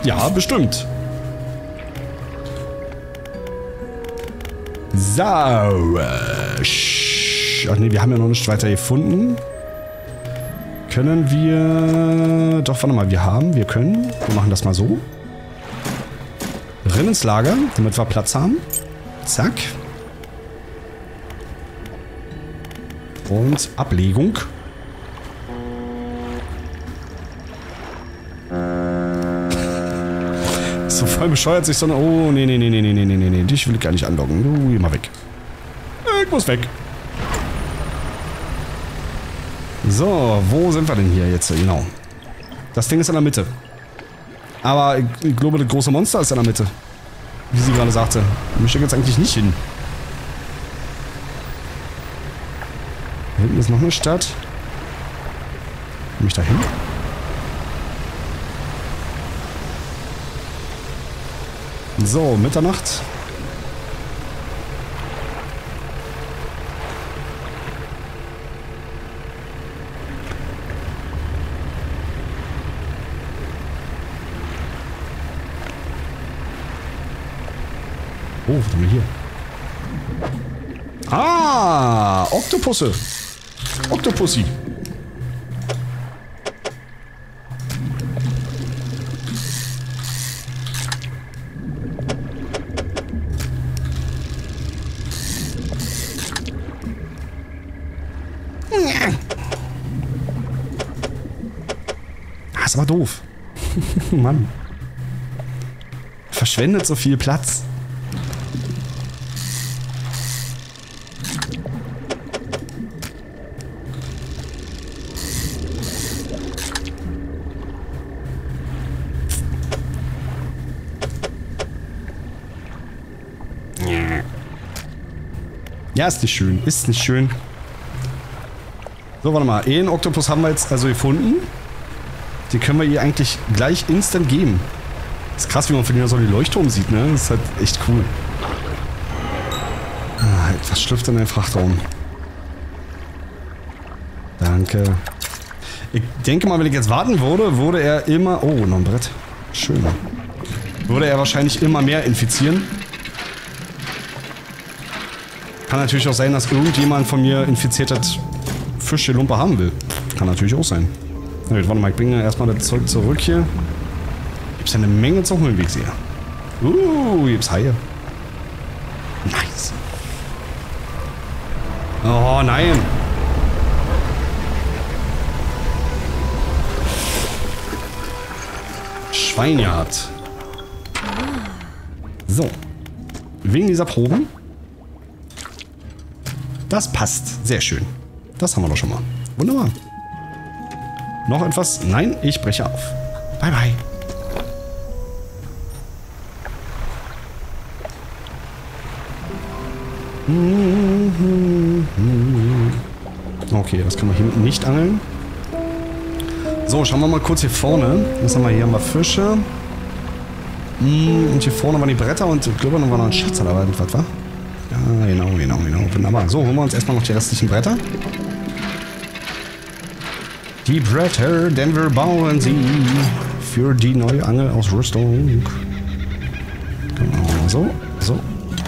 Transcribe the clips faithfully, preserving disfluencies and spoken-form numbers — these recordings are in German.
Ja, bestimmt. So. Äh, sch- Ach nee, wir haben ja noch nicht weiter gefunden. Können wir... Doch, warte mal, wir haben, wir können. Wir machen das mal so. Rein ins Lager, damit wir Platz haben. Zack. Und Ablegung. So voll bescheuert sich so eine... Oh, nee, nee, nee, nee, nee, nee, nee, nee. Dich will ich gar nicht anlocken. Du, geh mal weg. Ich muss weg. So, wo sind wir denn hier jetzt? Genau. Das Ding ist in der Mitte. Aber ich glaube, das große Monster ist in der Mitte. Wie sie gerade sagte. Da möchte ich jetzt eigentlich nicht hin. Da hinten ist noch eine Stadt. Komm ich da hin? So, Mitternacht. Oh, was haben wir hier? Ah, Oktopusse. Oktopussi. Das ist aber doof. Mann. Verschwendet so viel Platz. Ja, ist nicht schön. Ist nicht schön. So, warte mal. Den Oktopus haben wir jetzt also gefunden. Den können wir ihr eigentlich gleich instant geben. Ist krass, wie man von hier so die Leuchtturm sieht, ne? Das ist halt echt cool. Ah, etwas schlüpft in den Frachtraum. Danke. Ich denke mal, wenn ich jetzt warten würde, würde er immer... Oh, noch ein Brett. Schön. Würde er wahrscheinlich immer mehr infizieren. Kann natürlich auch sein, dass irgendjemand von mir infiziertes Fischelumpe haben will. Kann natürlich auch sein. Na gut, warte mal, ich bringe erstmal das Zeug zurück hier. Gibt's ja eine Menge zu holen, wie ich sehe. Uh, gibt's Haie. Nice. Oh, nein. Schweinjagd. So. Wegen dieser Proben. Das passt. Sehr schön. Das haben wir doch schon mal. Wunderbar. Noch etwas? Nein, ich breche auf. Bye, bye. Okay, das kann man hier hinten nicht angeln. So, schauen wir mal kurz hier vorne. Was haben wir hier? Haben wir Fische. Und hier vorne waren die Bretter und ich glaube, noch war noch ein Schatz oder was, wa? Ja, genau, genau, genau. Wunderbar. So, holen wir uns erstmal noch die restlichen Bretter. Die Bretter, denn wir bauen sie für die neue Angelausrüstung. Genau, so, so.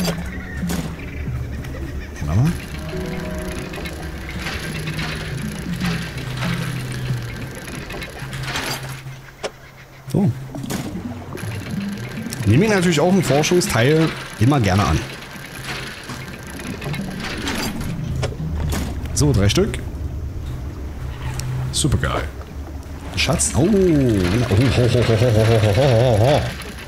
Wunderbar. So. Nehme ich natürlich auch einen Forschungsteil immer gerne an. So, drei Stück. Super geil. Schatz. Oh. Oh, ho, ho, ho, ho, ho, ho, ho.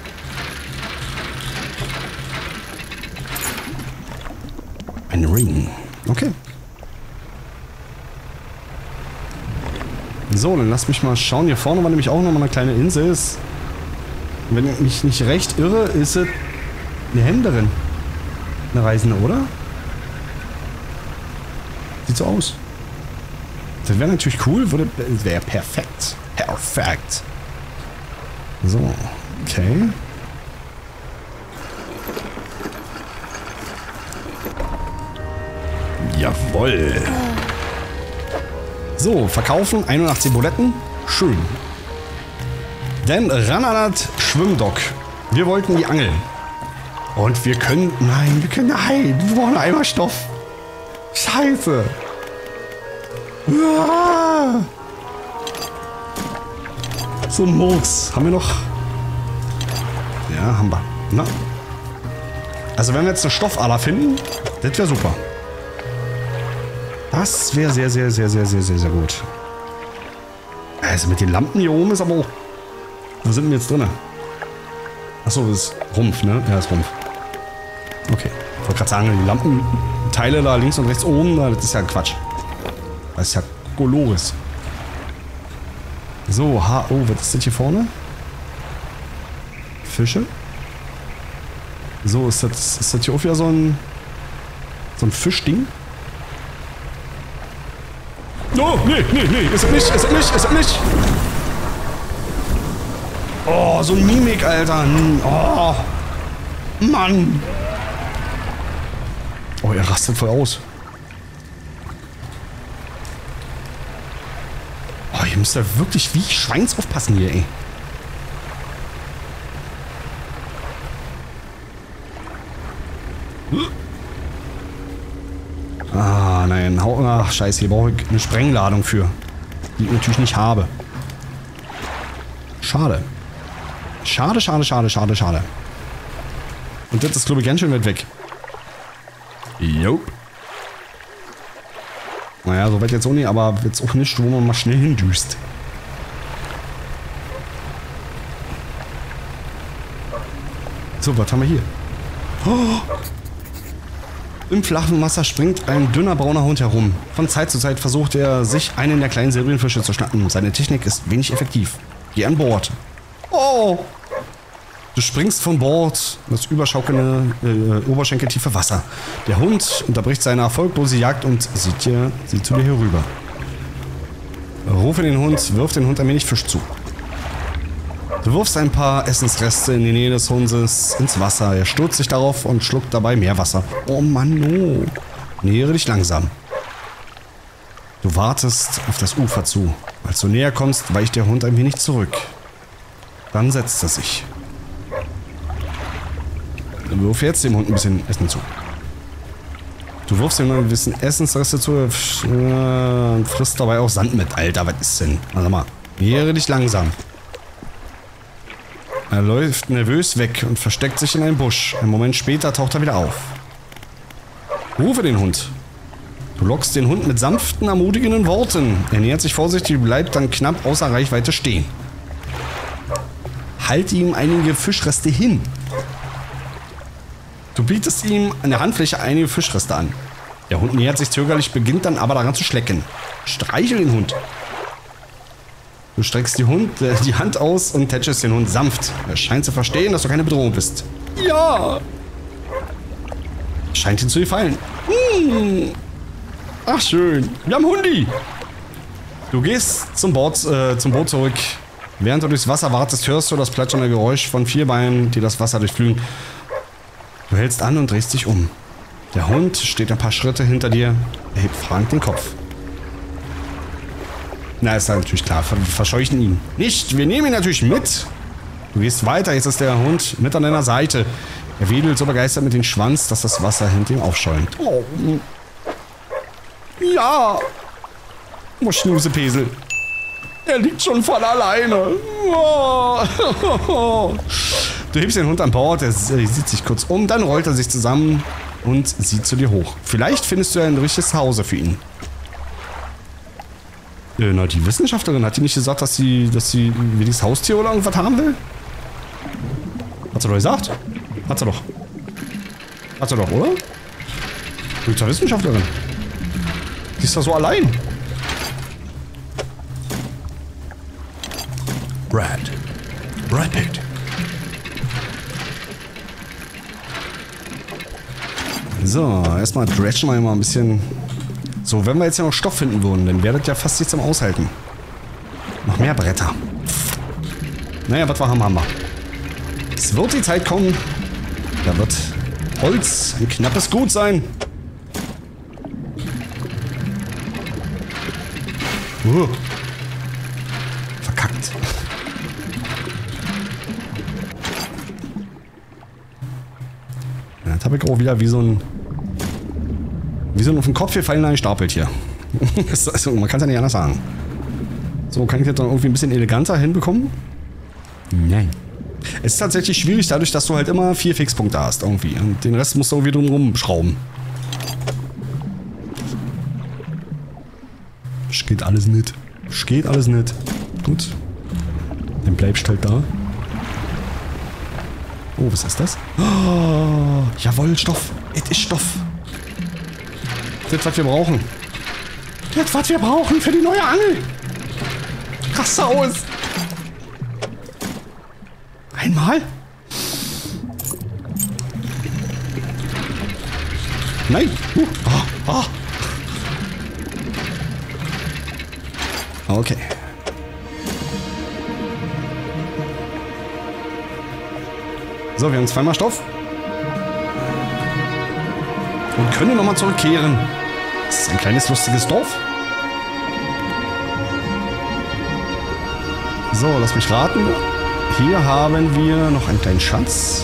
Ein Ring. Okay. So, dann lass mich mal schauen. Hier vorne war nämlich auch noch mal eine kleine Insel. Wenn ich mich nicht recht irre, ist es eine Händlerin. Eine Reisende, oder? Sieht so aus. Das wäre natürlich cool. Würde, wäre perfekt. Perfekt. So, okay. Jawohl. So, verkaufen. einundachtzig Buletten. Schön. Denn ran an das Schwimmdock. Wir wollten die Angel. Und wir können... Nein, wir können... Nein, wir brauchen einmal Stoff. Scheiße. Ah. So ein Murks. Haben wir noch... Ja, haben wir. Na. Also wenn wir jetzt eine Stoffader finden, das wäre super. Das wäre sehr, sehr, sehr, sehr, sehr, sehr, sehr gut. Also mit den Lampen hier oben ist aber auch... Wo sind wir jetzt drin? Achso, das ist Rumpf, ne? Ja, das ist Rumpf. Okay. Ich wollte gerade sagen, die Lampenteile da links und rechts oben, das ist ja Quatsch. Das ist ja Kolores. So, ha oh, was ist das hier vorne? Fische? So, ist das, ist das hier auch wieder so ein... So ein Fischding? Oh, nee, nee, nee, ist das nicht, ist das nicht, ist das nicht. Oh, so ein Mimik, Alter. Oh, Mann. Oh, er rastet voll aus. Oh, ihr müsst ja wirklich wie Schweins aufpassen hier, ey. Ah, nein. Ach, scheiße. Hier brauche ich eine Sprengladung für. Die ich natürlich nicht habe. Schade. Schade, schade, schade, schade, schade. Und das ist, glaube ich, ganz schön weit weg. Jo. Naja, so weit jetzt auch nicht, aber jetzt auch nicht, wo man mal schnell hindüst. So, was haben wir hier? Oh. Im flachen Wasser springt ein dünner brauner Hund herum. Von Zeit zu Zeit versucht er, sich einen der kleinen Silbrienfische zu schnappen. Seine Technik ist wenig effektiv. Geh an Bord. Oh! Du springst von Bord, das überschaukelnde, äh, oberschenkeltiefe Wasser. Der Hund unterbricht seine erfolglose Jagd und sieht, dir, sieht zu dir herüber. Rufe den Hund, wirf den Hund ein wenig Fisch zu. Du wirfst ein paar Essensreste in die Nähe des Hundes ins Wasser. Er stürzt sich darauf und schluckt dabei mehr Wasser. Oh Mann, oh. Nähere dich langsam. Du wartest auf das Ufer zu. Als du näher kommst, weicht der Hund ein wenig zurück. Dann setzt er sich. Du wirfst jetzt dem Hund ein bisschen Essen zu. Du wirfst ihm ein bisschen Essensreste zu und frisst dabei auch Sand mit. Alter, was ist denn? Also mal, nähere dich langsam. Er läuft nervös weg und versteckt sich in einem Busch. Einen Moment später taucht er wieder auf. Rufe den Hund. Du lockst den Hund mit sanften, ermutigenden Worten. Er nähert sich vorsichtig und bleibt dann knapp außer Reichweite stehen. Halte ihm einige Fischreste hin. Du bietest ihm an der Handfläche einige Fischreste an. Der Hund nähert sich zögerlich, beginnt dann aber daran zu schlecken. Streichel den Hund. Du streckst die, Hund, äh, die Hand aus und tätschest den Hund sanft. Er scheint zu verstehen, dass du keine Bedrohung bist. Ja! Scheint ihm zu gefallen. Hm. Ach, schön. Wir haben Hundi. Du gehst zum Boot, äh, zum Boot zurück. Während du durchs Wasser wartest, hörst du das plätschernde Geräusch von vier Beinen, die das Wasser durchflügen. Du hältst an und drehst dich um. Der Hund steht ein paar Schritte hinter dir. Er hebt fragend den Kopf. Na, ist natürlich klar. Wir verscheuchen ihn nicht. Wir nehmen ihn natürlich mit. Du gehst weiter. Jetzt ist der Hund mit an deiner Seite. Er wedelt so begeistert mit dem Schwanz, dass das Wasser hinter ihm aufschäumt. Oh. Ja. Oh, Schnusepesel. Er liegt schon von alleine. Oh. Du hebst den Hund an Bord. Er sieht sich kurz um. Dann rollt er sich zusammen und sieht zu dir hoch. Vielleicht findest du ein richtiges Zuhause für ihn. Äh, na, die Wissenschaftlerin, hat die nicht gesagt, dass sie, dass sie wie dieses Haustier oder irgendwas haben will? Hat sie doch gesagt? Hat sie doch. Hat sie doch, oder? Du bist ja Wissenschaftlerin. Die ist doch so allein. Brad. Brad Pitt. So, erstmal dredgen wir mal ein bisschen. So, wenn wir jetzt ja noch Stoff finden würden, dann wäre das ja fast nichts zum Aushalten. Noch mehr Bretter. Naja, was wir haben, haben wir. Es wird die Zeit kommen. Da wird Holz ein knappes Gut sein. Uh. Verkackt. Ja, jetzt habe ich auch wieder wie so ein... Wie so ein auf den Kopf gefallener Stapelt hier. Also, man kann es ja nicht anders sagen. So, kann ich das dann irgendwie ein bisschen eleganter hinbekommen? Nein. Es ist tatsächlich schwierig, dadurch, dass du halt immer vier Fixpunkte hast irgendwie. Und den Rest musst du irgendwie drum schrauben. Geht alles nicht. Geht alles nicht. Gut. Dann bleibst halt da. Oh, was ist das? Oh, jawohl, Stoff. Es ist Stoff. Das, was wir brauchen. Das, was wir brauchen für die neue Angel. Krass aus. Einmal? Nein. Uh, oh, oh. Okay. So, wir haben zweimal Stoff. Und können nochmal zurückkehren. Das ist ein kleines, lustiges Dorf. So, lass mich raten. Hier haben wir noch einen kleinen Schatz.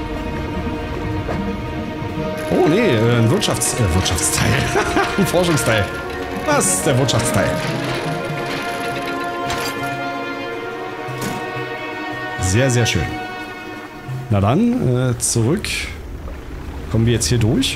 Oh, nee, ein Wirtschafts äh, Wirtschaftsteil. Ein Forschungsteil. Das ist der Wirtschaftsteil. Sehr, sehr schön. Na dann, äh, zurück. Kommen wir jetzt hier durch.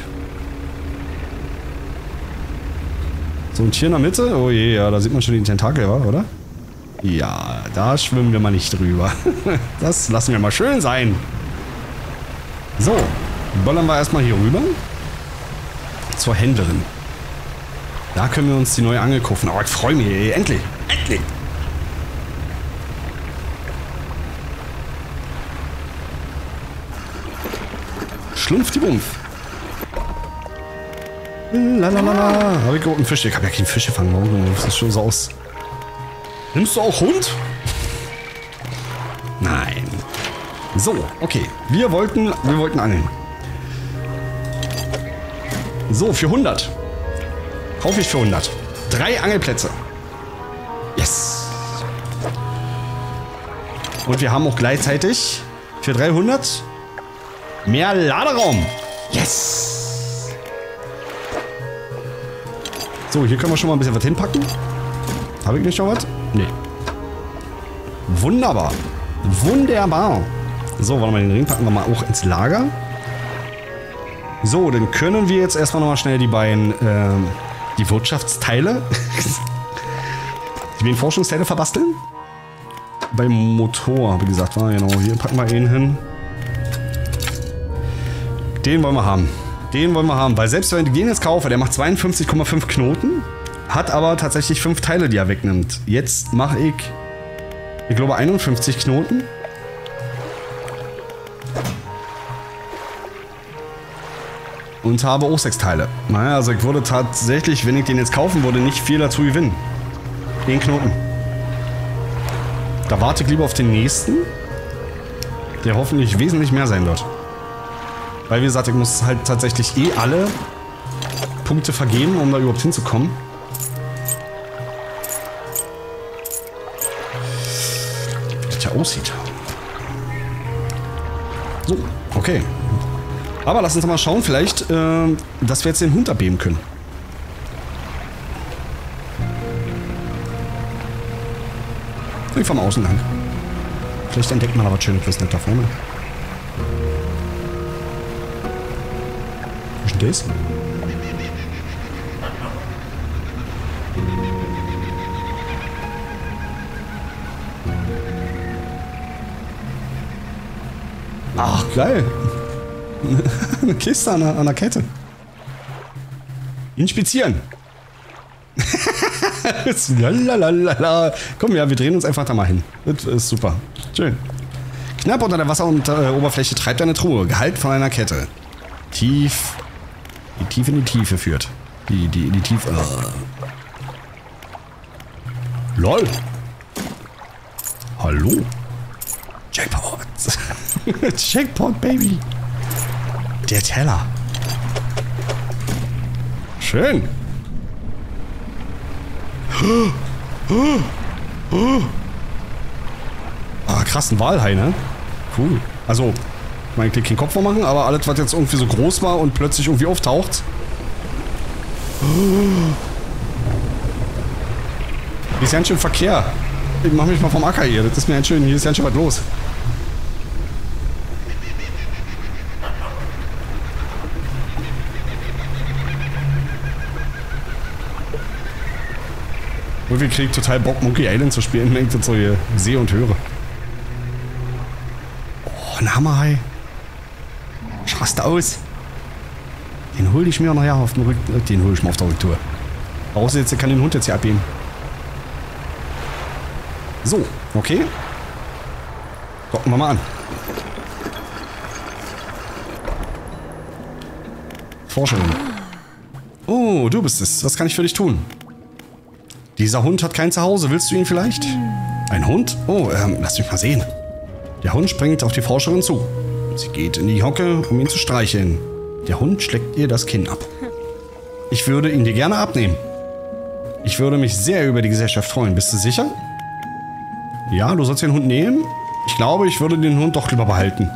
So, und hier in der Mitte. Oh je, ja, da sieht man schon den Tentakel, oder? Ja, da schwimmen wir mal nicht drüber. Das lassen wir mal schön sein. So, ballern wir erstmal hier rüber. Zur Händlerin. Da können wir uns die neue Angel kaufen. Oh, ich freue mich, ey. Endlich. Endlich. Schlumpf die Bumpf. Lalalala. Habe ich auch einen Fisch? Ich habe ja keinen Fisch gefangen. Warum sieht das schon so aus? Nimmst du auch Hund? Nein. So, okay. Wir wollten, wir wollten angeln. So, für hundert. Kaufe ich für hundert. Drei Angelplätze. Yes. Und wir haben auch gleichzeitig für dreihundert mehr Laderaum. Yes. So, hier können wir schon mal ein bisschen was hinpacken. Habe ich nicht schon was? Nee. Wunderbar. Wunderbar. So, warte mal, den Ring packen wir mal auch ins Lager. So, dann können wir jetzt erstmal nochmal schnell die beiden, ähm, die Wirtschaftsteile, die beiden Forschungsteile verbasteln. Beim Motor, wie gesagt, war genau, hier packen wir ihn hin. Den wollen wir haben. Den wollen wir haben, weil selbst wenn ich den jetzt kaufe, der macht zweiundfünfzig Komma fünf Knoten, hat aber tatsächlich fünf Teile, die er wegnimmt. Jetzt mache ich, ich glaube, einundfünfzig Knoten. Und habe auch sechs Teile. Naja, also ich würde tatsächlich, wenn ich den jetzt kaufen würde, nicht viel dazu gewinnen. Den Knoten. Da warte ich lieber auf den nächsten, der hoffentlich wesentlich mehr sein wird. Weil, wie gesagt, ich muss halt tatsächlich eh alle Punkte vergeben, um da überhaupt hinzukommen. Wie das ja aussieht. So, okay. Aber lass uns mal schauen, vielleicht, äh, dass wir jetzt den Hund abheben können. Ich fahr mal außen lang. Vielleicht entdeckt man da was Schönes, was nicht da vorne. Was ist denn das? Ach, geil. Eine Kiste an der, an der Kette. Inspizieren. Lalalala. Komm, ja, wir drehen uns einfach da mal hin. Das ist super. Schön. Knapp unter der Wasseroberfläche treibt eine Truhe. Gehalt von einer Kette. Tief. Die tief in die Tiefe führt. Die, die, in die Tiefe. Uh. Lol. Hallo. Jackpot. Jackpot, Baby. Der Teller. Schön. krass, ein Walhai, ne? Cool. Also, ich meine, ich will keinen Kopf mehr machen, aber alles, was jetzt irgendwie so groß war und plötzlich irgendwie auftaucht. Hier ist ganz schön Verkehr. Ich mach mich mal vom Acker hier. Das ist mir ganz schön. Hier ist ganz schön was los. Und wir kriegen total Bock, Monkey Island zu spielen, wenn ich das so hier sehe und höre. Oh, ein Hammerhai. Ich raste aus. Den hol ich mir nachher auf dem Rücken. Den hol ich mir auf der Rücktour. Außer jetzt kann den Hund jetzt hier abgeben. So, okay. Gucken wir mal an. Forscherin. Oh, du bist es. Was kann ich für dich tun? Dieser Hund hat kein Zuhause. Willst du ihn vielleicht? Ein Hund? Oh, ähm, lass mich mal sehen. Der Hund springt auf die Forscherin zu. Sie geht in die Hocke, um ihn zu streicheln. Der Hund schlägt ihr das Kinn ab. Ich würde ihn dir gerne abnehmen. Ich würde mich sehr über die Gesellschaft freuen. Bist du sicher? Ja, du sollst den Hund nehmen? Ich glaube, ich würde den Hund doch lieber behalten.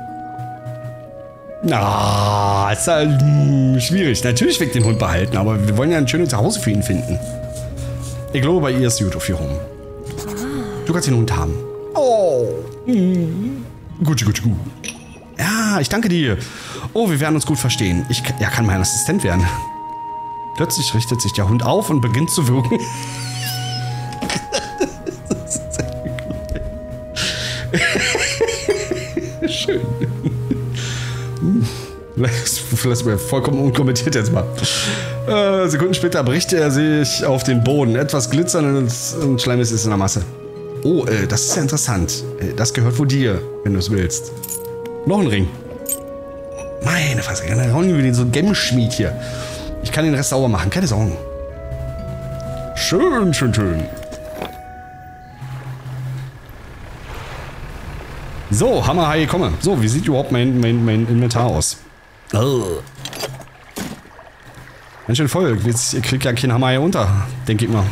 Na, ist halt mh, schwierig. Natürlich will ich den Hund behalten, aber wir wollen ja ein schönes Zuhause für ihn finden. Ich glaube, bei ihr ist gut auf hier rum. Du kannst den Hund haben. Oh. Mm. Gut, gut, gut. Ja, ich danke dir. Oh, wir werden uns gut verstehen. Ich ja, kann mein Assistent werden. Plötzlich richtet sich der Hund auf und beginnt zu wirken. Schön. Lass mir vollkommen unkommentiert jetzt mal. Äh, Sekunden später bricht er sich auf den Boden. Etwas glitzerndes und Schleimes ist in der Masse. Oh, äh, das ist ja interessant. Äh, das gehört wohl dir, wenn du es willst. Noch ein Ring. Meine Fresse, dann hauen wir den so Gemschmied hier. Ich kann den Rest sauber machen, keine Sorgen. Schön, schön, schön. So, Hammerhai, komme. So, wie sieht überhaupt mein, mein, mein Inventar aus? Oh. Ganz schön voll. Jetzt kriegt ja kein Hammerhai unter, denke ich mal.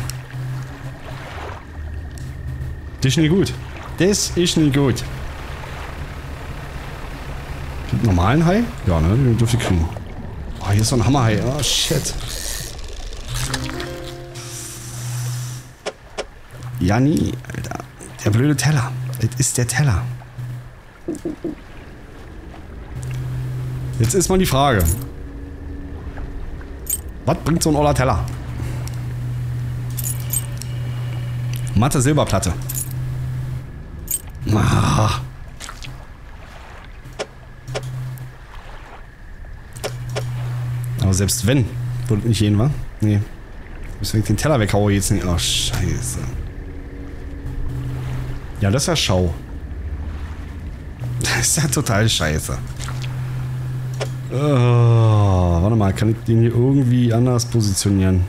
Das ist nicht gut. Das ist nicht gut. Den normalen Hai? Ja, ne? Den dürfte ich kriegen. Oh, hier ist so ein Hammerhai. Oh, shit. Ja, nie, Alter. Der blöde Teller. Das ist der Teller. Jetzt ist mal die Frage. Was bringt so ein oller Teller? Matte Silberplatte. Ah. Aber selbst wenn, würde nicht gehen, wa? Nee. Wenn ich den Teller weghaue, jetzt nicht. Oh, scheiße. Ja, das ist ja Schau. Das ist ja total scheiße. Oh, warte mal, kann ich den hier irgendwie anders positionieren?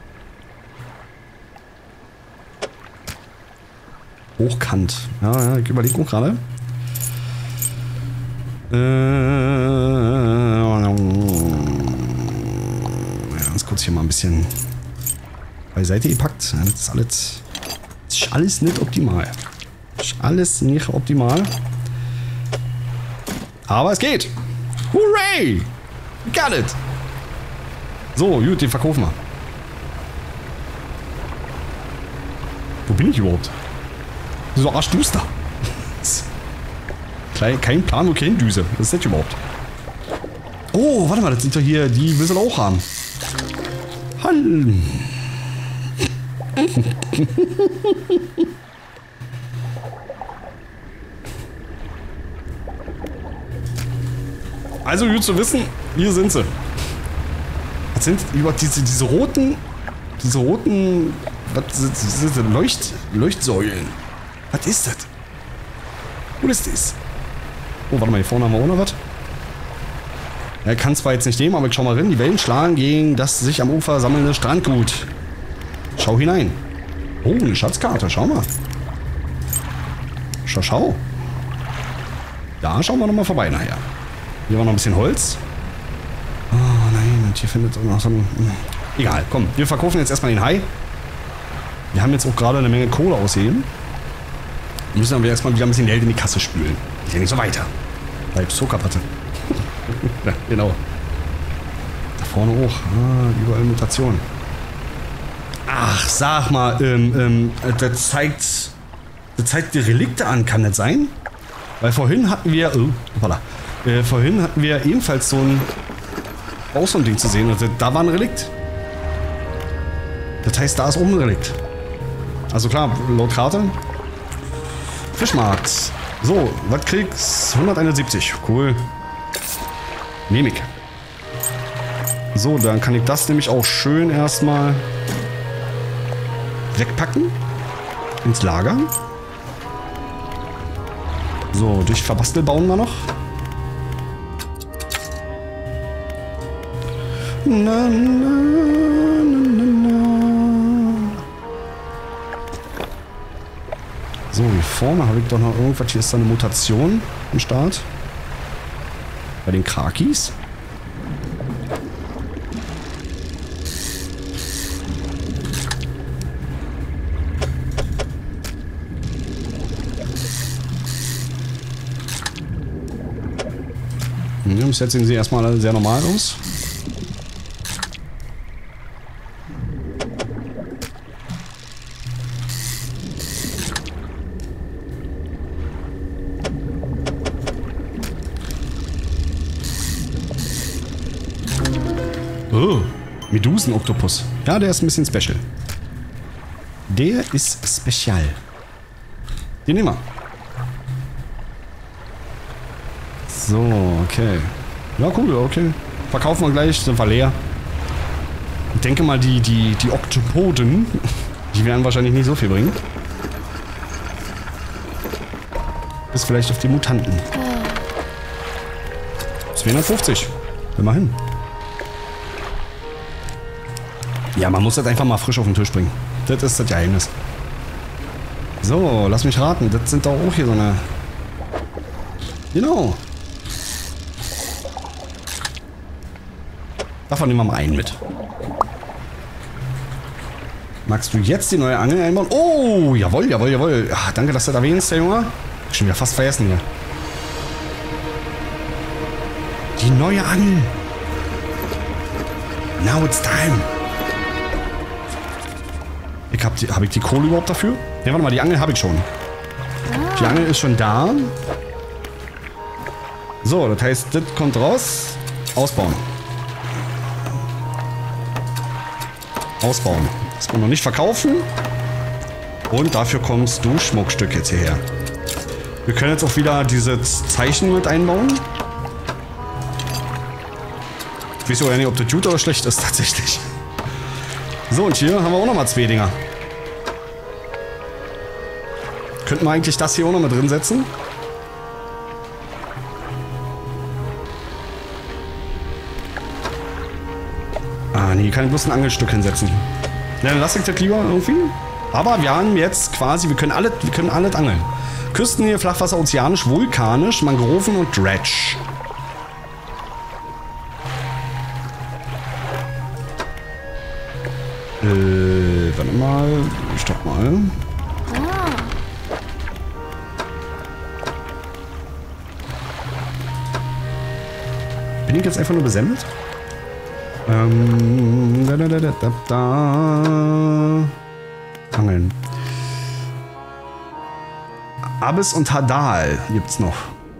Hochkant. Ja, ja, ich überlege auch gerade. Äh, ja, ganz kurz hier mal ein bisschen beiseite gepackt. Ja, das ist alles, das ist alles nicht optimal. Das ist alles nicht optimal. Aber es geht. Hooray! Got it! So, gut, den verkaufen wir. Wo bin ich überhaupt? So arschduster. Kein Plan, wo kein Düse. Was ist das überhaupt? Oh, warte mal, das sind doch hier, die will sie auch haben. Hallo. Also gut zu wissen, hier sind sie. Was sind überhaupt diese, diese roten, diese roten, was sind diese Leucht, Leuchtsäulen? Was ist das? Wo ist das? Oh, warte mal, hier vorne haben wir auch noch was. Er kann zwar jetzt nicht nehmen, aber ich schau mal rein. Die Wellen schlagen gegen das sich am Ufer sammelnde Strandgut. Schau hinein. Oh, eine Schatzkarte, schau mal. Schau, schau. Da schauen wir nochmal vorbei nachher. Hier war noch ein bisschen Holz. Oh nein, und hier findet noch so ein... Egal, komm, wir verkaufen jetzt erstmal den Hai. Wir haben jetzt auch gerade eine Menge Kohle ausheben. Wir müssen aber erstmal wieder ein bisschen Geld in die Kasse spülen. Ist ja nicht so weiter. Bleib so kaputt. Ja, genau. Da vorne hoch. Ah, überall Mutationen. Ach, sag mal, ähm, ähm, das zeigt, das zeigt die Relikte an, kann das sein? Weil vorhin hatten wir, oh, voilà, äh, vorhin hatten wir ebenfalls so ein, auch so ein Ding zu sehen. Also da war ein Relikt. Das heißt, da ist oben ein Relikt. Also klar, laut Karte. Fischmarkt. So, was kriegst? hunderteinundsiebzig. Cool. Nehme ich. So, dann kann ich das nämlich auch schön erstmal wegpacken. Ins Lager. So, durch Verbastel bauen wir noch. Na, na, na, na. So, hier vorne habe ich doch noch irgendwas. Hier ist da eine Mutation im Start. Bei den Krakis. Ja, bis jetzt sehen sie erstmal alle sehr normal aus. Oh, Medusen-Oktopus. Ja, der ist ein bisschen special. Der ist spezial. Den nehmen wir. So, okay. Ja, cool, okay. Verkaufen wir gleich, sind wir leer. Ich denke mal, die, die, die Oktopoden, die werden wahrscheinlich nicht so viel bringen. Bis vielleicht auf die Mutanten. zweihundertfünfzig. Immerhin. Ja, man muss das einfach mal frisch auf den Tisch bringen. Das ist das Geheimnis. So, lass mich raten. Das sind doch auch hier so eine... Genau. Davon nehmen wir mal einen mit. Magst du jetzt die neue Angel einbauen? Oh, jawohl, jawohl, jawohl. Ach, danke, dass du das erwähnst, der Junge. Schon wieder fast vergessen hier. Die neue Angel. Now it's time. Ich hab, die, hab ich die Kohle überhaupt dafür? Ja, warte mal, die Angel habe ich schon. Die Angel ist schon da. So, das heißt, das kommt raus. Ausbauen. Ausbauen. Das kann man noch nicht verkaufen. Und dafür kommst du Schmuckstück jetzt hierher. Wir können jetzt auch wieder dieses Zeichen mit einbauen. Ich weiß auch nicht, ob das gut oder schlecht ist, tatsächlich. So, und hier haben wir auch nochmal zwei Dinger. Könnten wir eigentlich das hier auch noch mit drin setzen? Ah, nee, kann ich bloß ein Angelstück hinsetzen. Ja, dann lass ich das lieber irgendwie. Aber wir haben jetzt quasi, wir können alles, wir können alles angeln. Küstennähe, Flachwasser, ozeanisch, vulkanisch, Mangroven und Dredge. Äh, warte mal. Stopp mal. Bin ich jetzt einfach nur besendet? Ähm, da, da, da, da, da, da. Angeln. Abyss und Hadal gibt's noch.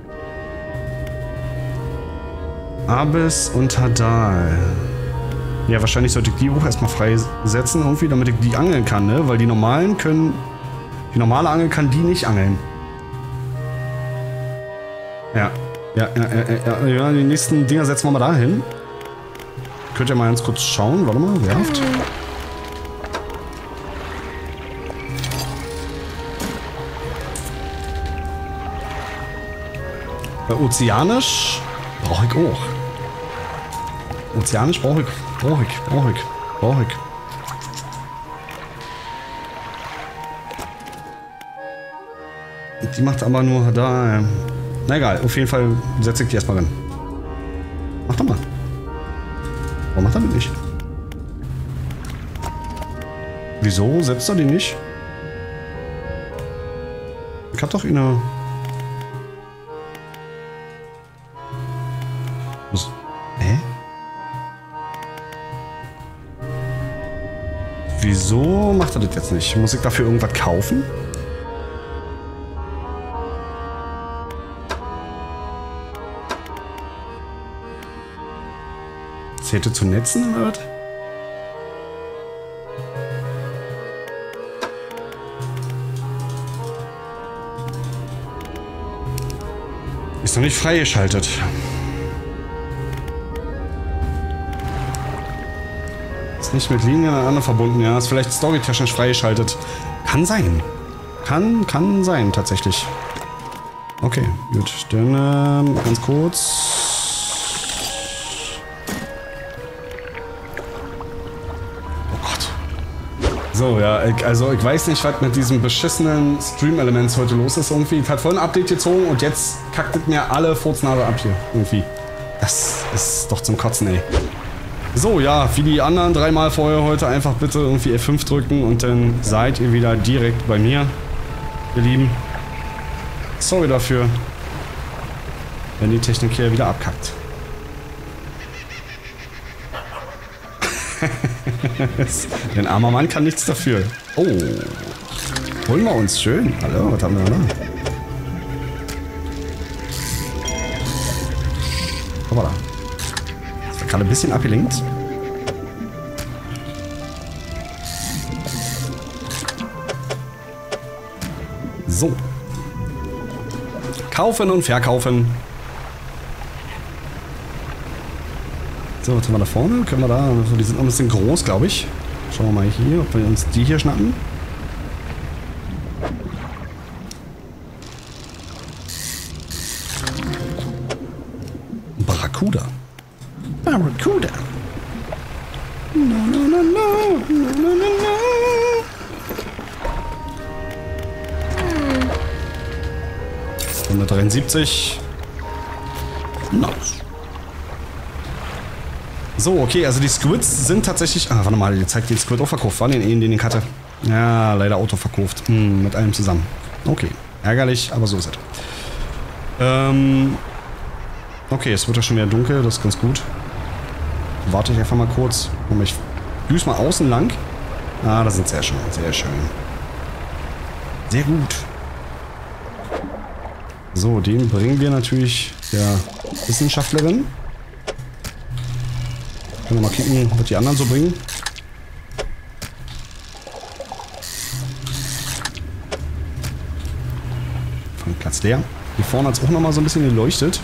Abyss und Hadal. Ja, wahrscheinlich sollte ich die auch erstmal freisetzen, irgendwie, damit ich die angeln kann, ne? Weil die normalen können... Die normale Angel kann die nicht angeln. Ja. Ja, ja, ja, ja, ja, die nächsten Dinger setzen wir mal da hin. Könnt ihr mal ganz kurz schauen. Warte mal, werft. Bei Ozeanisch brauche ich auch. Ozeanisch brauche ich. Brauche ich. Brauche ich. Brauche ich. Die macht aber nur da. Na egal, auf jeden Fall setze ich die erstmal rein. Mach doch mal. Warum macht er das nicht? Wieso setzt er die nicht? Ich hab doch eine... Was? Hä? Wieso macht er das jetzt nicht? Muss ich dafür irgendwas kaufen? Zählte zu Netzen oder was? Ist noch nicht freigeschaltet. Ist nicht mit Linien aneinander verbunden. Ja, ist vielleicht storytechnisch freigeschaltet. Kann sein. Kann, kann sein, tatsächlich. Okay, gut. Dann ähm, ganz kurz. So, ja, ich, also ich weiß nicht, was mit diesem beschissenen Stream-Elements heute los ist irgendwie. Ich hatte vorhin ein Update gezogen und jetzt kackt es mir alle Furznase ab hier irgendwie. Das ist doch zum Kotzen, ey. So, ja, wie die anderen dreimal vorher heute einfach bitte irgendwie F fünf drücken und dann seid ihr wieder direkt bei mir, ihr Lieben. Sorry dafür, wenn die Technik hier wieder abkackt. Ein armer Mann kann nichts dafür. Oh. Holen wir uns schön. Hallo, was haben wir da? Hoppala. Das war gerade ein bisschen abgelenkt. So. Kaufen und verkaufen. So, was haben wir da vorne? Können wir da... Die sind noch ein bisschen groß, glaube ich. Schauen wir mal hier, ob wir uns die hier schnappen. Barracuda. Barracuda. No, no, no, no, no, no, no, no. hundertdreiundsiebzig. Nice. So, okay, also die Squids sind tatsächlich... Ah, warte mal, die zeigt den Squid auch verkauft. War den eh, den ich hatte? Ja, leider Auto verkauft. Hm, mit allem zusammen. Okay, ärgerlich, aber so ist es. Ähm... Okay, es wird ja schon wieder dunkel, das ist ganz gut. Warte ich einfach mal kurz. Ich düse mal außen lang. Ah, das sind sehr schön, sehr schön. Sehr gut. So, den bringen wir natürlich der Wissenschaftlerin. Können wir mal gucken, was die anderen so bringen. Von Platz leer. Hier vorne hat es auch noch mal so ein bisschen geleuchtet.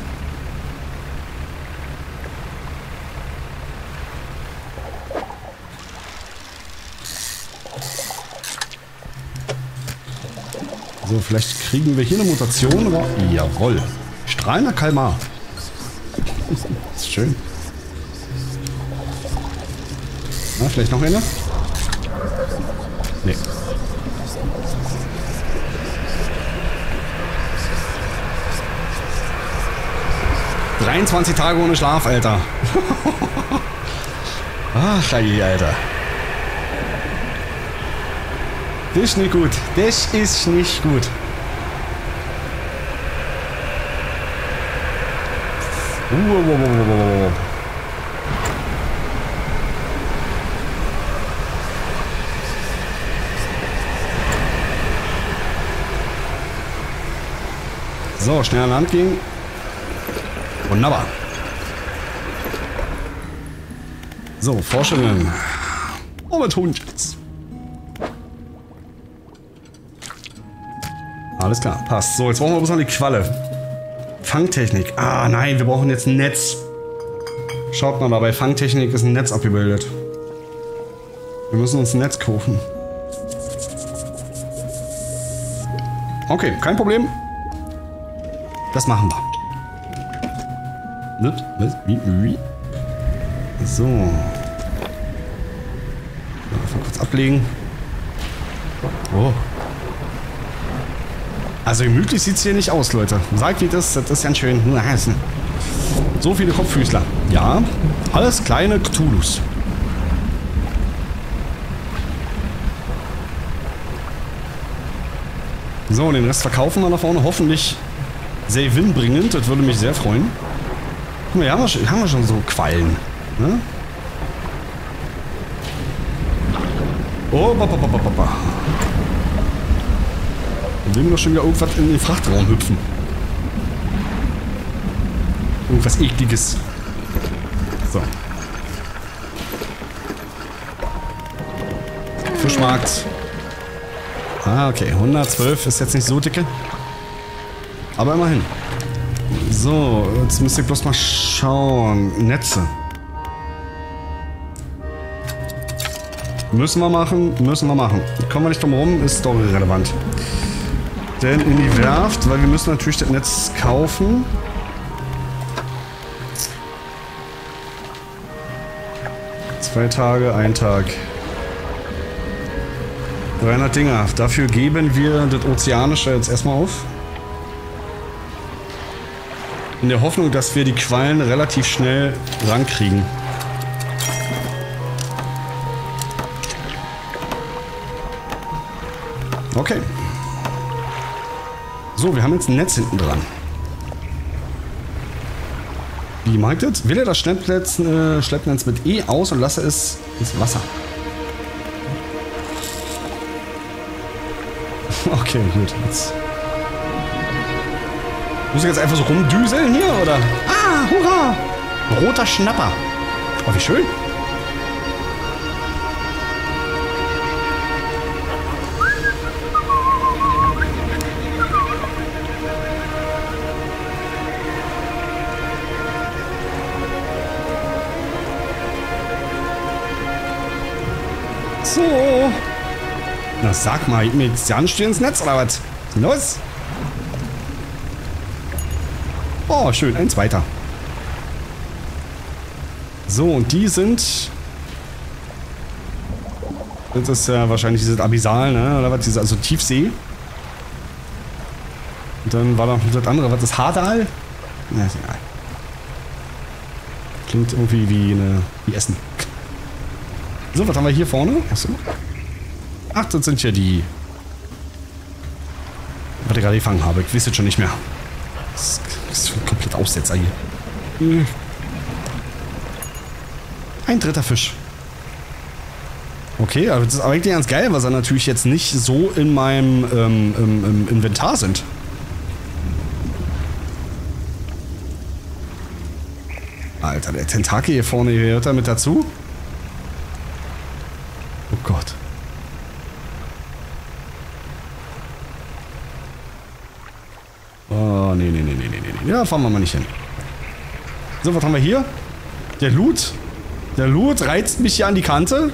So, vielleicht kriegen wir hier eine Mutation. Aber jawohl. Strahlender Kalmar. Das ist schön. Na, vielleicht noch eine? Nee. dreiundzwanzig Tage ohne Schlaf, Alter. Ach, Alter. Das ist nicht gut. Das ist nicht gut. Uh, uh, uh, uh, uh. So, schnell an Land gehen. Wunderbar. So, Forschungen. Oh, wir tun jetzt. Alles klar, passt. So, jetzt brauchen wir bloß noch die Qualle. Fangtechnik. Ah, nein, wir brauchen jetzt ein Netz. Schaut mal, bei Fangtechnik ist ein Netz abgebildet. Wir müssen uns ein Netz kaufen. Okay, kein Problem. Das machen wir. So. Einfach kurz ablegen. Oh. Also gemütlich sieht es hier nicht aus, Leute. Sagt wie das, das ist ganz schön. So viele Kopffüßler. Ja, alles kleine Cthulhus. So, und den Rest verkaufen wir nach vorne. Hoffentlich sehr gewinnbringend. Das würde mich sehr freuen. Guck mal, hier haben wir schon, haben wir schon so Quallen. Ne? Oh, ba, ba, ba, ba, ba. Dann will mir doch schon wieder irgendwas in den Frachtraum hüpfen. Irgendwas Ekliges. So. Fischmarkt. Ah, okay. hundertzwölf ist jetzt nicht so dicke. Aber immerhin. So, jetzt müsste ich bloß mal schauen. Netze. Müssen wir machen, müssen wir machen. Kommen wir nicht drum rum, ist doch relevant. Denn in die Werft, weil wir müssen natürlich das Netz kaufen. Zwei Tage, ein Tag. dreihundert Dinger. Dafür geben wir das Ozeanische jetzt erstmal auf. In der Hoffnung, dass wir die Quallen relativ schnell rankriegen. Okay. So, wir haben jetzt ein Netz hinten dran. Wie meint das? Wähle das Schleppnetz, äh, Schleppnetz mit E aus und lasse es ins Wasser. Okay, gut. Jetzt muss ich jetzt einfach so rumdüseln hier, oder? Ah, hurra! Roter Schnapper. Oh, wie schön. So. Na sag mal, ich mir jetzt ja nicht ins Netz oder was? Los! Oh, schön, eins weiter. So, und die sind... Das ist ja wahrscheinlich dieses Abyssal, ne? Oder was? Diese, also Tiefsee. Und dann war noch das andere, was ist Hardal? Na, ist egal. Klingt irgendwie wie eine... wie Essen. So, was haben wir hier vorne? Achso. Ach, das sind ja die... Was ich gerade gefangen habe. Ich weiß jetzt schon nicht mehr. Das ist ein komplett Aussetzer hier. Ein dritter Fisch. Okay, aber das ist eigentlich ganz geil, weil sie natürlich jetzt nicht so in meinem ähm, im, im Inventar sind. Alter, der Tentakel hier vorne gehört da mit dazu. Oh Gott. Oh, nee, nee, nee, nee, nee, nee. Ja, fahren wir mal nicht hin. So, was haben wir hier? Der Loot. Der Loot reizt mich hier an die Kante.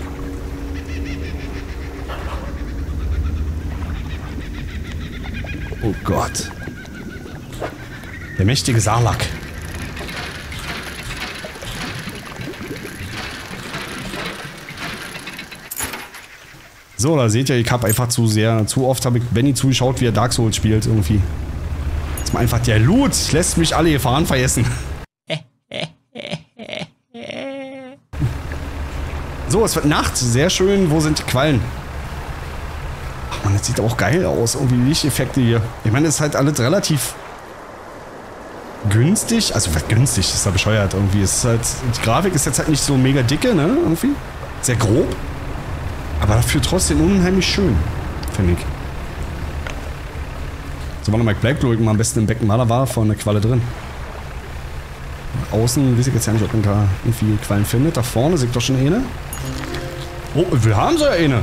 Oh Gott. Der mächtige Sarlak. So, da seht ihr, ich habe einfach zu sehr, zu oft habe ich Benny zugeschaut, wie er Dark Souls spielt irgendwie. Jetzt mal einfach der Loot lässt mich alle Gefahren vergessen. So, es wird Nacht. Sehr schön. Wo sind die Quallen? Ach man, das sieht auch geil aus. Irgendwie Lichteffekte hier. Ich meine, es ist halt alles relativ günstig. Also, was günstig? Ist ja bescheuert irgendwie. Es ist halt, die Grafik ist jetzt halt nicht so mega dicke, ne? Irgendwie. Sehr grob. Aber dafür trotzdem unheimlich schön. Finde ich. So, warte mal, ich bleib glaube ich mal am besten im Becken. Da war vorne eine Qualle drin. Außen weiß ich jetzt ja nicht, ob man da irgendwie Quallen findet. Da vorne sehe ich doch schon eine. Oh, wir haben so eine.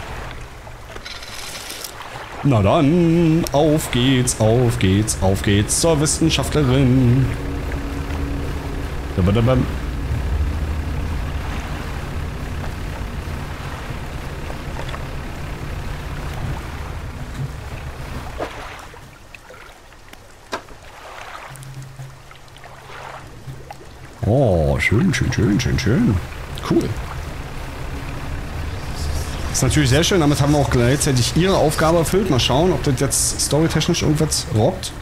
Na dann, auf geht's, auf geht's, auf geht's zur Wissenschaftlerin. Dabadabam. Oh, schön, schön, schön, schön, schön. Cool. Ist natürlich sehr schön. Damit haben wir auch gleichzeitig ihre Aufgabe erfüllt. Mal schauen, ob das jetzt storytechnisch irgendwas rockt.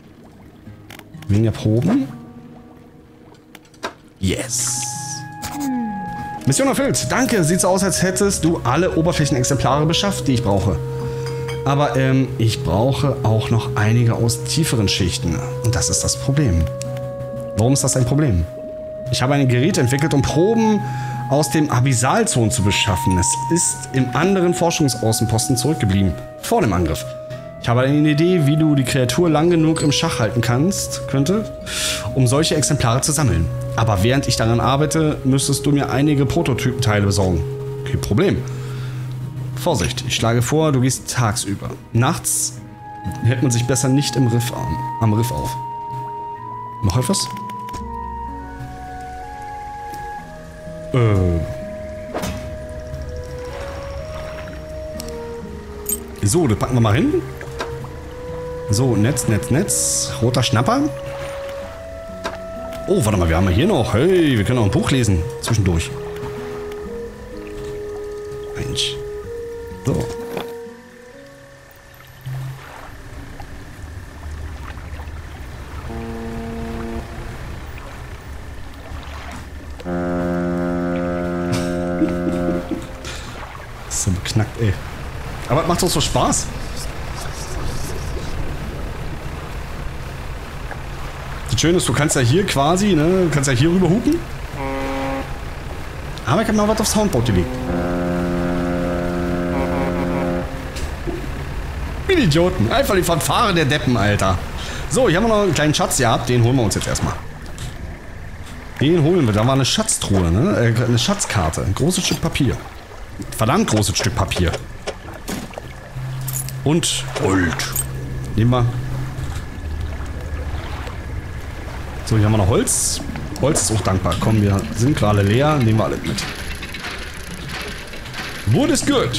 Weniger Proben. Yes. Mission erfüllt. Danke. Sieht so aus, als hättest du alle Oberflächenexemplare beschafft, die ich brauche. Aber ähm, ich brauche auch noch einige aus tieferen Schichten. Und das ist das Problem. Warum ist das ein Problem? Ich habe ein Gerät entwickelt, um Proben aus dem Abyssalzone zu beschaffen. Es ist im anderen Forschungsaußenposten zurückgeblieben. Vor dem Angriff. Ich habe eine Idee, wie du die Kreatur lang genug im Schach halten kannst, könnte, um solche Exemplare zu sammeln. Aber während ich daran arbeite, müsstest du mir einige Prototypenteile besorgen. Kein Problem. Vorsicht, ich schlage vor, du gehst tagsüber. Nachts hält man sich besser nicht im Riff am, am Riff auf. Noch etwas? Äh. So, das packen wir mal hin. So, Netz, Netz, Netz. Roter Schnapper. Oh, warte mal, wir haben ja hier noch. Hey, wir können auch ein Buch lesen. Zwischendurch. Mensch. So. Das ist so beknackt, ey. Aber es macht doch so Spaß. Das Schöne ist, du kannst ja hier quasi, ne, du kannst ja hier rüber hupen. Aber ich habe mal was aufs Soundboard gelegt. Wie die Idioten. Einfach die Fanfare der Deppen, Alter. So, hier haben wir noch einen kleinen Schatz gehabt. Den holen wir uns jetzt erstmal. Den holen wir. Da war eine Schatztruhe, ne? Äh, eine Schatzkarte. Ein großes Stück Papier. Verdammt großes Stück Papier. Und Gold. Nehmen wir. So, hier haben wir noch Holz. Holz ist auch dankbar. Komm, wir sind gerade leer. Nehmen wir alles mit. Wood is good.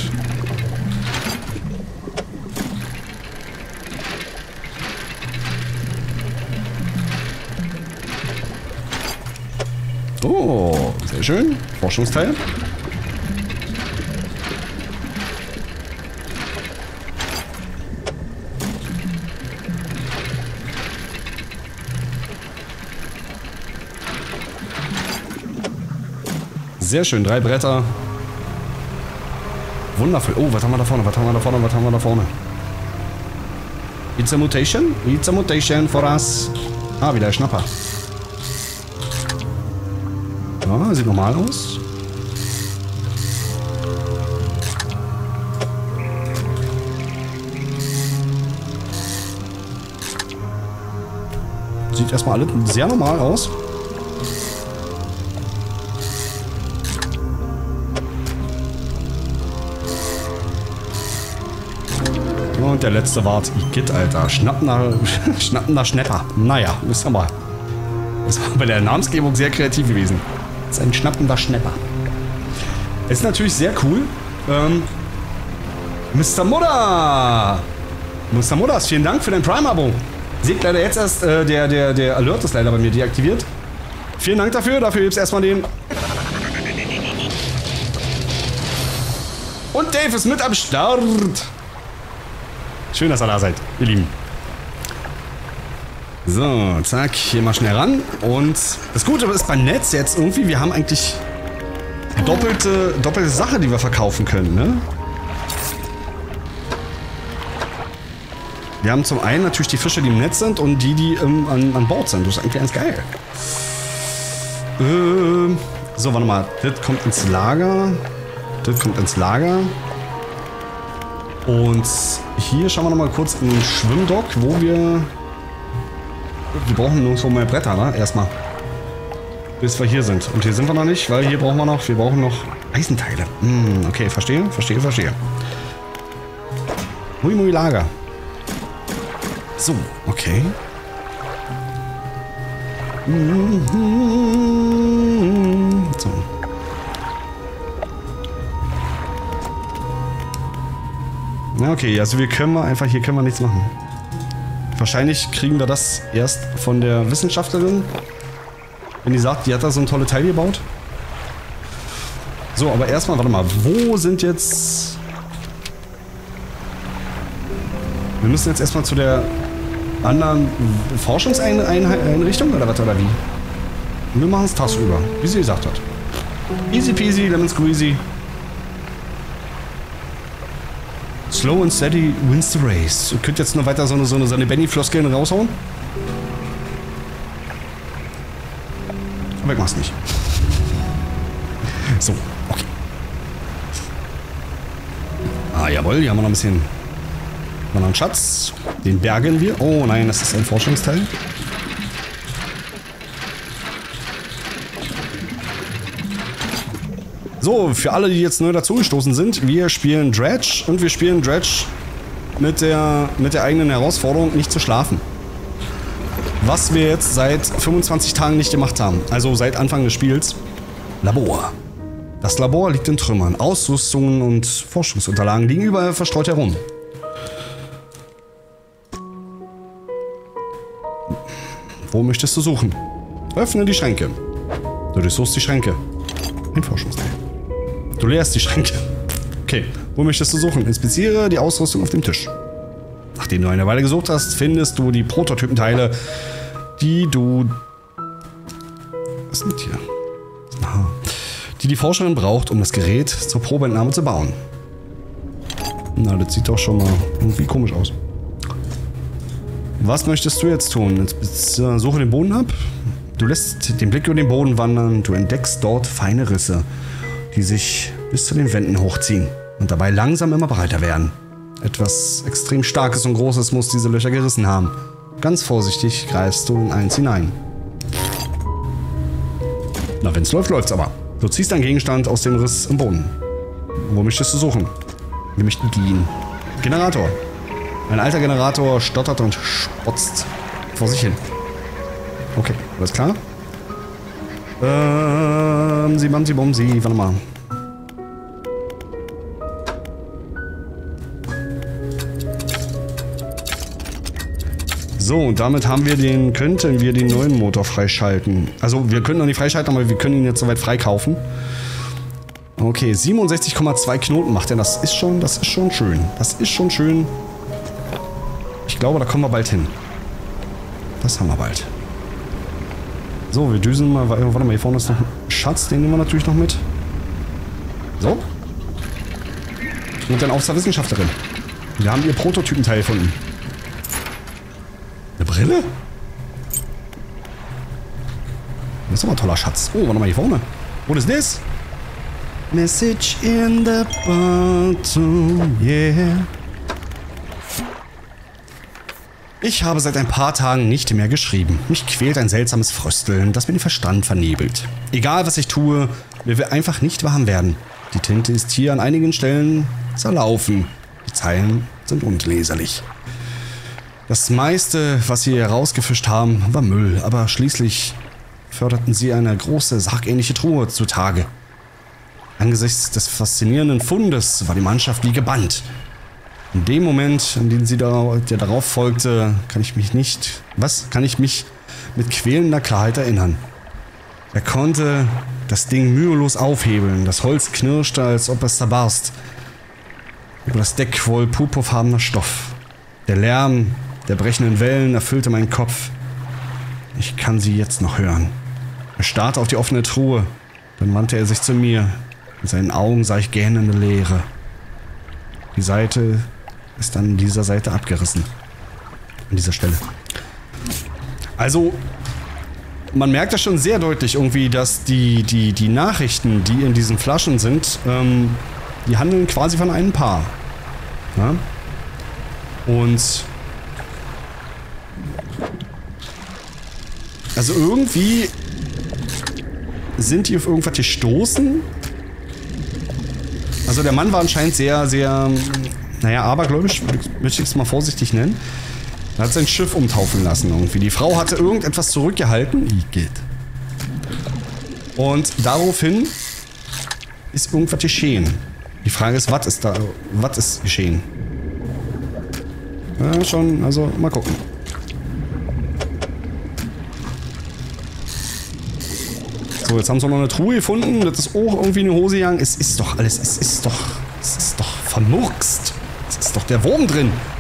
Oh, sehr schön. Forschungsteil. Sehr schön, drei Bretter. Wundervoll. Oh, was haben wir da vorne? Was haben wir da vorne? Was haben wir da vorne? It's a mutation? It's a mutation for us. Ah, wieder ein Schnapper. Ja, sieht normal aus. Sieht erstmal alles sehr normal aus. Und der letzte Wart. Igitt, Alter. Schnappender, schnappender Schnapper. Naja, wisst ihr mal. Das war bei der Namensgebung sehr kreativ gewesen. Das ist ein schnappender Schnapper. Ist natürlich sehr cool. Ähm, Mister Mudders! Mister Mudders, vielen Dank für dein Prime-Abo. Seht leider jetzt erst, äh, der, der, der Alert ist leider bei mir deaktiviert. Vielen Dank dafür. Dafür gibt es erstmal den. Und Dave ist mit am Start. Schön, dass ihr da seid, ihr Lieben. So, zack, hier mal schnell ran. Und das Gute ist beim Netz jetzt irgendwie, wir haben eigentlich doppelte, doppelte Sache, die wir verkaufen können, ne? Wir haben zum einen natürlich die Fische, die im Netz sind und die, die ähm, an, an Bord sind. Das ist eigentlich ganz geil. Ähm, so, warte mal. Das kommt ins Lager. Das kommt ins Lager. Und hier schauen wir noch mal kurz in den Schwimmdock, wo wir... Wir brauchen nirgendwo mehr Bretter, ne? Erstmal. Bis wir hier sind. Und hier sind wir noch nicht, weil hier brauchen wir noch... Wir brauchen noch Eisenteile. Hm, okay, verstehe, verstehe, verstehe. Hui, hui, Lager. So, okay. So. Na okay, also wir können wir einfach, hier können wir nichts machen. Wahrscheinlich kriegen wir das erst von der Wissenschaftlerin, wenn die sagt, die hat da so ein tolles Teil gebaut. So, aber erstmal, warte mal, wo sind jetzt... Wir müssen jetzt erstmal zu der anderen Forschungseinrichtung oder was oder wie? Wir machen es tagsüber, wie sie gesagt hat. Easy peasy, lemon squeezy. Slow and steady wins the race. Ihr könnt jetzt noch weiter so eine, so eine, so eine Benny-Floskeln raushauen. Aber ich mach's nicht. So, okay. Ah, jawohl, hier haben wir noch ein bisschen... Noch einen Schatz. Den bergen wir. Oh nein, das ist ein Forschungsteil. So, für alle, die jetzt neu dazugestoßen sind, wir spielen Dredge und wir spielen Dredge mit der, mit der eigenen Herausforderung, nicht zu schlafen. Was wir jetzt seit fünfundzwanzig Tagen nicht gemacht haben, also seit Anfang des Spiels. Labor. Das Labor liegt in Trümmern. Ausrüstungen und Forschungsunterlagen liegen überall verstreut herum. Wo möchtest du suchen? Öffne die Schränke. Du durchsuchst die Schränke. Ein Forschungsteil. Du leerst die Schränke. Okay, wo möchtest du suchen? Inspiziere die Ausrüstung auf dem Tisch. Nachdem du eine Weile gesucht hast, findest du die Prototypenteile, die du... Was ist denn hier? Aha. Die die Forscherin braucht, um das Gerät zur Probeentnahme zu bauen. Na, das sieht doch schon mal irgendwie komisch aus. Was möchtest du jetzt tun? Jetzt suche den Boden ab. Du lässt den Blick über den Boden wandern. Du entdeckst dort feine Risse, die sich bis zu den Wänden hochziehen und dabei langsam immer breiter werden. Etwas extrem Starkes und Großes muss diese Löcher gerissen haben. Ganz vorsichtig greifst du in eins hinein. Na, wenn's läuft, läuft's aber. Du ziehst einen Gegenstand aus dem Riss im Boden. Wo möchtest du suchen? Wir möchten gehen. Generator. Ein alter Generator stottert und spotzt vor sich hin. Okay, alles klar? Ähm, sie, bam, sie, bom, sie, warte mal. So, und damit haben wir den, könnten wir den neuen Motor freischalten. Also, wir können noch nicht freischalten, aber wir können ihn jetzt soweit freikaufen. Okay, siebenundsechzig Komma zwei Knoten macht er. Das ist schon, das ist schon schön. Das ist schon schön. Ich glaube, da kommen wir bald hin. Das haben wir bald. So, wir düsen mal, warte mal, hier vorne ist noch ein Schatz, den nehmen wir natürlich noch mit. So. Und dann auch zur Wissenschaftlerin. Wir haben ihr Prototypenteil gefunden. Eine Brille? Das ist aber ein toller Schatz. Oh, warte mal hier vorne. What is this? Message in the bottom, yeah. Ich habe seit ein paar Tagen nicht mehr geschrieben. Mich quält ein seltsames Frösteln, das mir den Verstand vernebelt. Egal, was ich tue, mir will einfach nicht warm werden. Die Tinte ist hier an einigen Stellen zerlaufen. Die Zeilen sind unleserlich. Das meiste, was sie herausgefischt haben, war Müll, aber schließlich förderten sie eine große, sargähnliche Truhe zutage. Angesichts des faszinierenden Fundes war die Mannschaft wie gebannt. In dem Moment, in dem sie da, der darauf folgte, kann ich mich nicht, was, kann ich mich mit quälender Klarheit erinnern. Er konnte das Ding mühelos aufhebeln, das Holz knirschte, als ob es zerbarst. Über das Deck quoll purpurfarbener Stoff. Der Lärm der brechenden Wellen erfüllte meinen Kopf. Ich kann sie jetzt noch hören. Er starrte auf die offene Truhe, dann wandte er sich zu mir. In seinen Augen sah ich gähnende Leere. Die Seite ist an dieser Seite abgerissen. An dieser Stelle. Also, man merkt ja schon sehr deutlich irgendwie, dass die, die, die Nachrichten, die in diesen Flaschen sind, ähm, die handeln quasi von einem Paar. Ja? Und also irgendwie sind die auf irgendwas gestoßen. Also der Mann war anscheinend sehr, sehr, naja, abergläubisch, möchte ich es mal vorsichtig nennen. Er hat sein Schiff umtaufen lassen irgendwie. Die Frau hatte irgendetwas zurückgehalten. Igitt. Und daraufhin ist irgendwas geschehen. Die Frage ist, was ist da, was ist geschehen? Ja, schon, also mal gucken. So, jetzt haben sie noch eine Truhe gefunden. Das ist auch irgendwie eine Hose gegangen. Es ist doch alles, es ist doch, es ist doch vermurkst. Es ist doch der Wurm drin.